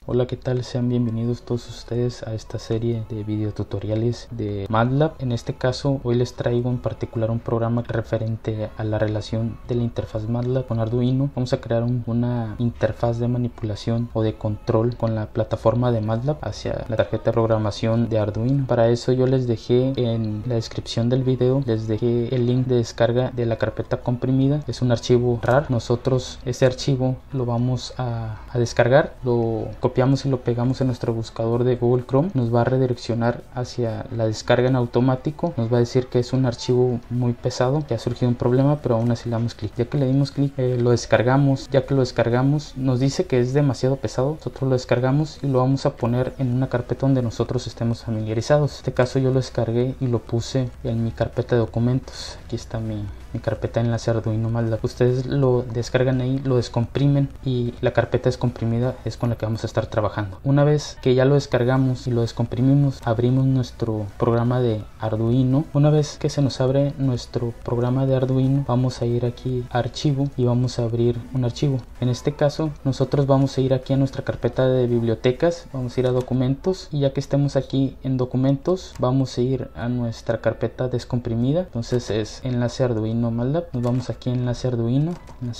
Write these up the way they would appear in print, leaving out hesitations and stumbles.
Hola, ¿qué tal? Sean bienvenidos todos ustedes a esta serie de videotutoriales de MATLAB. En este caso, hoy les traigo en particular un programa referente a la relación de la interfaz MATLAB con Arduino. Vamos a crear una interfaz de manipulación o de control con la plataforma de MATLAB hacia la tarjeta de programación de Arduino. Para eso yo les dejé en la descripción del video, les dejé el link de descarga de la carpeta comprimida. Es un archivo RAR. Nosotros ese archivo lo vamos a descargar, lo copiamos y lo pegamos en nuestro buscador de Google Chrome. Nos va a redireccionar hacia la descarga en automático. Nos va a decir que es un archivo muy pesado, que ha surgido un problema, pero aún así le damos clic. Ya que le dimos clic, lo descargamos. Ya que lo descargamos, nos dice que es demasiado pesado. Nosotros lo descargamos y lo vamos a poner en una carpeta donde nosotros estemos familiarizados. En este caso yo lo descargué y lo puse en mi carpeta de documentos. Aquí está mi carpeta de enlace Arduino MATLAB. Ustedes lo descargan ahí, lo descomprimen y la carpeta descomprimida es con la que vamos a estar trabajando. Una vez que ya lo descargamos y lo descomprimimos, abrimos nuestro programa de Arduino. Una vez que se nos abre nuestro programa de Arduino, vamos a ir aquí a archivo y vamos a abrir un archivo. En este caso nosotros vamos a ir aquí a nuestra carpeta de bibliotecas, vamos a ir a documentos y ya que estemos aquí en documentos vamos a ir a nuestra carpeta descomprimida. Entonces es enlace Arduino MATLAB. Nos vamos aquí en enlace Arduino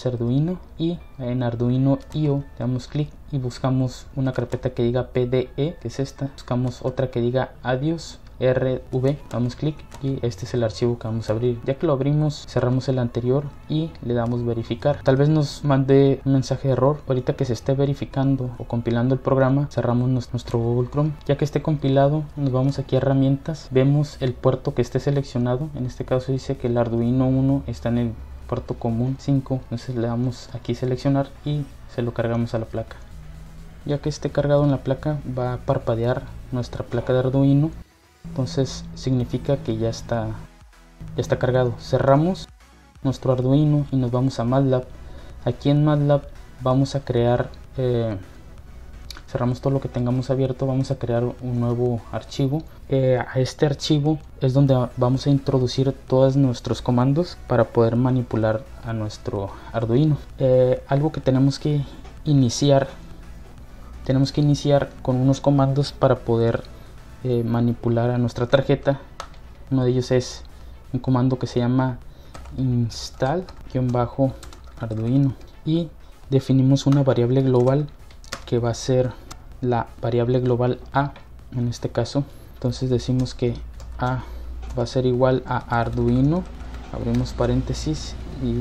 y en Arduino IO damos clic y buscamos una carpeta que diga PDE, que es esta. Buscamos otra que diga adiós RV, damos clic y este es el archivo que vamos a abrir. Ya que lo abrimos, cerramos el anterior y le damos verificar. Tal vez nos mande un mensaje de error. Ahorita que se esté verificando o compilando el programa, cerramos nuestro Google Chrome. Ya que esté compilado, nos vamos aquí a herramientas, vemos el puerto que esté seleccionado. En este caso dice que el Arduino 1 está en el puerto común 5, entonces le damos aquí seleccionar y se lo cargamos a la placa. Ya que esté cargado en la placa, va a parpadear nuestra placa de Arduino. Entonces significa que ya está cargado. Cerramos nuestro Arduino y nos vamos a MATLAB. Aquí en MATLAB vamos a crear, cerramos todo lo que tengamos abierto, vamos a crear un nuevo archivo. A este archivo es donde vamos a introducir todos nuestros comandos para poder manipular a nuestro Arduino. Algo que tenemos que iniciar con unos comandos para poder manipular a nuestra tarjeta. Uno de ellos es un comando que se llama install-arduino y definimos una variable global que va a ser la variable global a en este caso. Entonces decimos que a va a ser igual a Arduino, abrimos paréntesis y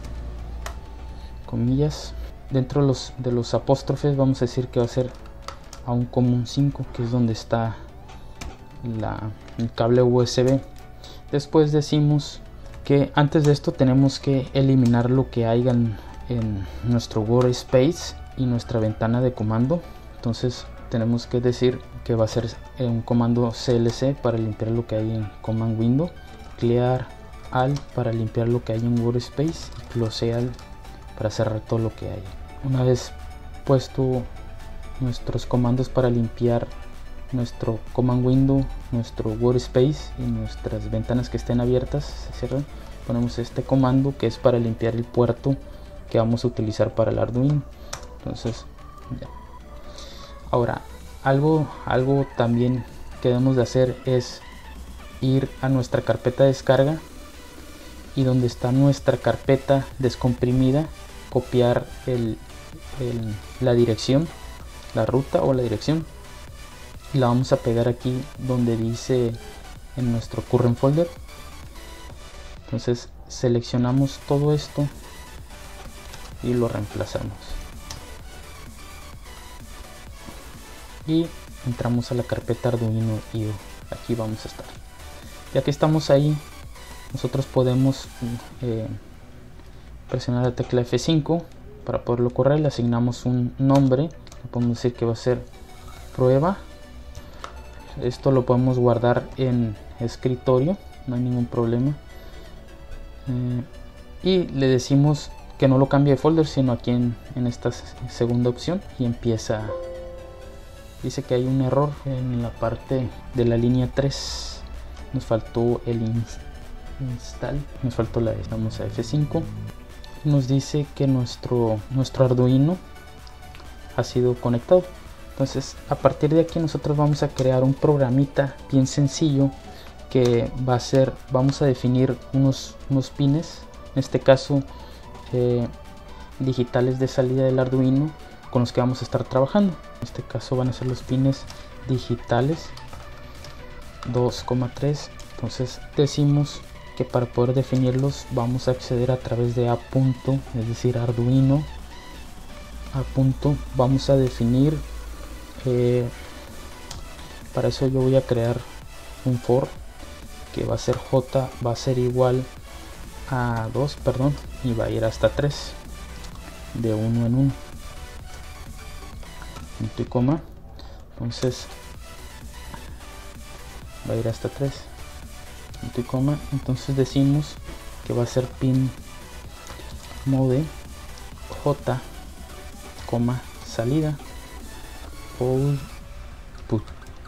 comillas. Dentro de los apóstrofes vamos a decir que va a ser a un común 5, que es donde está el cable USB. Después decimos que antes de esto tenemos que eliminar lo que haya en nuestro workspace y nuestra ventana de comando. Entonces tenemos que decir que va a ser un comando clc para limpiar lo que hay en command window, clear all para limpiar lo que hay en workspace y close all para cerrar todo lo que hay. Una vez puesto nuestros comandos para limpiar nuestro command window, nuestro workspace y nuestras ventanas que estén abiertas se cierran, ponemos este comando que es para limpiar el puerto que vamos a utilizar para el Arduino. Entonces ya. Ahora algo también que debemos de hacer es ir a nuestra carpeta de descarga y donde está nuestra carpeta descomprimida, copiar la dirección, la ruta o la dirección, y la vamos a pegar aquí donde dice en nuestro current folder. Entonces seleccionamos todo esto y lo reemplazamos y entramos a la carpeta Arduino IO. Aquí vamos a estar. Ya que estamos ahí, nosotros podemos presionar la tecla F5 para poderlo correr. Le asignamos un nombre, le podemos decir que va a ser prueba. Esto lo podemos guardar en escritorio, no hay ningún problema. Y le decimos que no lo cambie de folder, sino aquí en esta segunda opción, y empieza. Dice que hay un error en la parte de la línea 3, nos faltó el install, nos faltó la. Vamos a F5, nos dice que nuestro Arduino ha sido conectado. Entonces a partir de aquí nosotros vamos a crear un programita bien sencillo que va a ser, vamos a definir unos pines, en este caso digitales de salida del Arduino, con los que vamos a estar trabajando. En este caso van a ser los pines digitales 2,3. entonces decimos que para poder definirlos vamos a acceder a través de a punto, es decir, Arduino a punto. Vamos a definir, para eso yo voy a crear un for que va a ser j, va a ser igual a 2, perdón, y va a ir hasta 3, de 1 en 1, punto y coma. Entonces va a ir hasta 3, punto y coma. Entonces decimos que va a ser pin mode j, coma, salida output,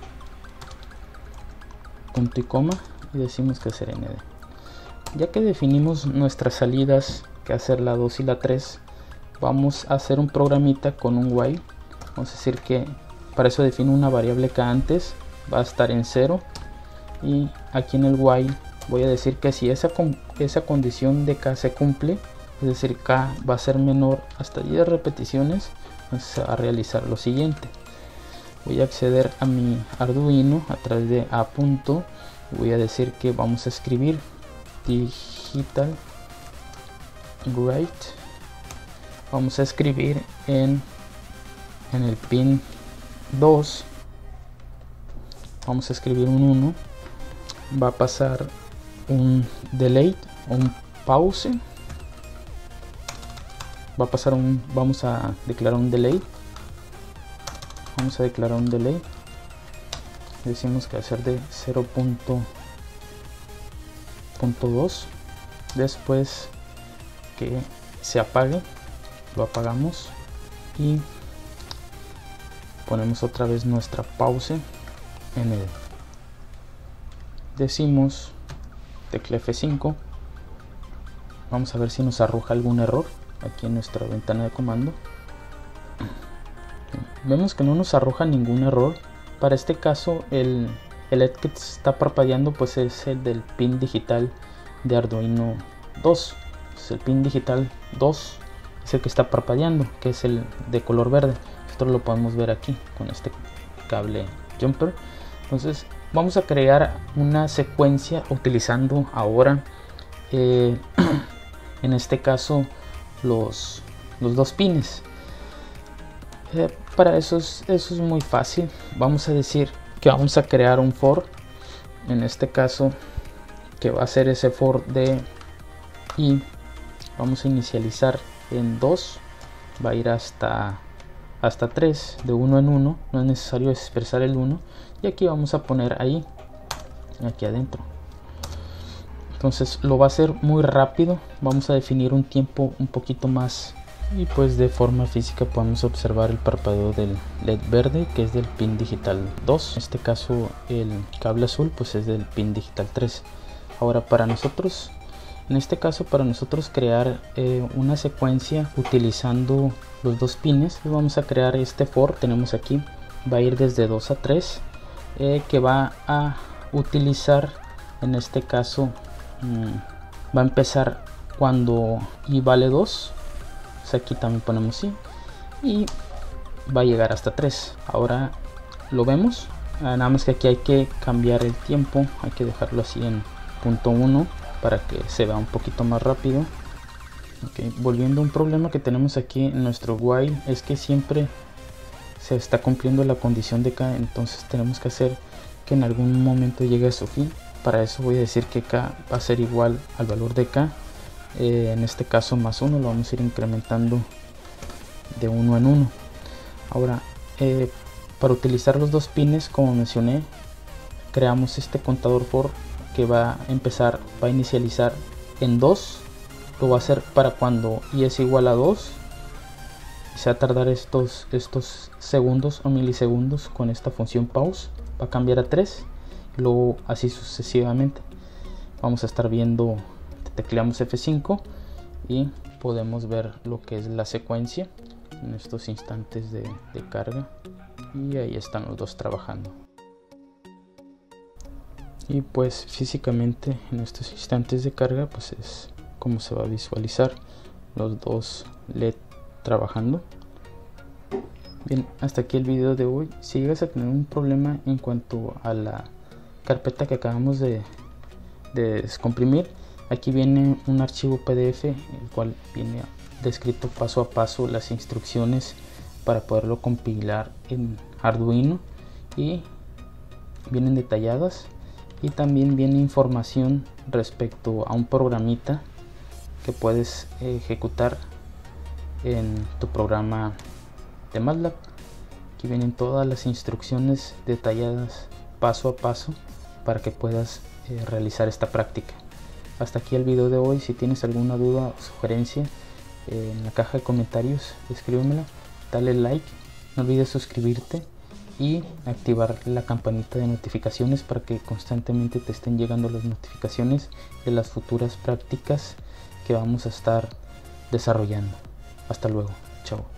punto y coma, y decimos que es RND. Ya que definimos nuestras salidas, que hacer la 2 y la 3, vamos a hacer un programita con un while. Vamos a decir que para eso defino una variable k antes, va a estar en 0, y aquí en el while voy a decir que si esa condición de k se cumple, es decir, k va a ser menor hasta 10 repeticiones, vamos a realizar lo siguiente. Voy a acceder a mi Arduino a través de a punto, voy a decir que vamos a escribir digital write, vamos a escribir en el pin 2, vamos a escribir un 1, va a pasar un delay o un pause, va a pasar un, vamos a declarar un delay, decimos que va a ser de 0.2, después que se apague lo apagamos y ponemos otra vez nuestra pause en el, decimos tecla F5, vamos a ver si nos arroja algún error aquí en nuestra ventana de comando. Vemos que no nos arroja ningún error. Para este caso el LED que está parpadeando pues es el del pin digital de Arduino 2. Pues el pin digital 2 es el que está parpadeando, que es el de color verde. Nosotros lo podemos ver aquí con este cable jumper. Entonces vamos a crear una secuencia utilizando ahora en este caso los dos pines. Para eso es muy fácil. Vamos a decir que vamos a crear un for, en este caso que va a ser ese for de y vamos a inicializar en 2, va a ir hasta 3, de 1 en 1, no es necesario expresar el 1, y aquí vamos a poner ahí, aquí adentro. Entonces lo va a hacer muy rápido, vamos a definir un tiempo un poquito más, y pues de forma física podemos observar el parpadeo del LED verde, que es del pin digital 2, en este caso el cable azul pues es del pin digital 3. Ahora para nosotros, en este caso para nosotros crear una secuencia utilizando los dos pines, vamos a crear este for, tenemos aquí, va a ir desde 2 a 3, que va a utilizar, en este caso va a empezar cuando i vale 2, pues aquí también ponemos i, y va a llegar hasta 3. Ahora lo vemos, nada más que aquí hay que cambiar el tiempo, hay que dejarlo así en .1 para que se vea un poquito más rápido. Okay. Volviendo a un problema que tenemos aquí en nuestro while, es que siempre se está cumpliendo la condición de k, entonces tenemos que hacer que en algún momento llegue a su fin. Para eso voy a decir que k va a ser igual al valor de k, en este caso más 1, lo vamos a ir incrementando de 1 en 1. Ahora para utilizar los dos pines, como mencioné, creamos este contador for que va a empezar, va a inicializar en 2, lo va a hacer para cuando i es igual a 2, y se va a tardar estos segundos o milisegundos con esta función pause, va a cambiar a 3, y luego así sucesivamente. Vamos a estar viendo, tecleamos F5 y podemos ver lo que es la secuencia. en estos instantes de carga, y ahí están los dos trabajando. Y pues físicamente en estos instantes de carga pues es como se va a visualizar los dos LED trabajando. Bien, hasta aquí el video de hoy. Si llegas a tener un problema en cuanto a la carpeta que acabamos de descomprimir, aquí viene un archivo PDF, el cual viene descrito paso a paso las instrucciones para poderlo compilar en Arduino, y vienen detalladas, y también viene información respecto a un programita que puedes ejecutar en tu programa de MATLAB. Aquí vienen todas las instrucciones detalladas paso a paso para que puedas realizar esta práctica. Hasta aquí el video de hoy. Si tienes alguna duda o sugerencia, en la caja de comentarios escríbemela, dale like, no olvides suscribirte y activar la campanita de notificaciones para que constantemente te estén llegando las notificaciones de las futuras prácticas que vamos a estar desarrollando. Hasta luego, chao.